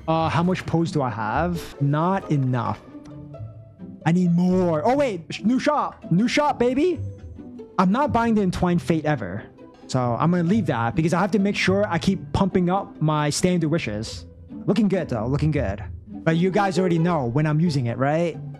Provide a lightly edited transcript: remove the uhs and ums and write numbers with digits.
How much pose do I have? Not enough. I need more. Oh, wait. New shop. New shop, baby. I'm not buying the Entwined Fate ever. So I'm going to leave that because I have to make sure I keep pumping up my Standard Wishes. Looking good, though. Looking good. But you guys already know when I'm using it, right?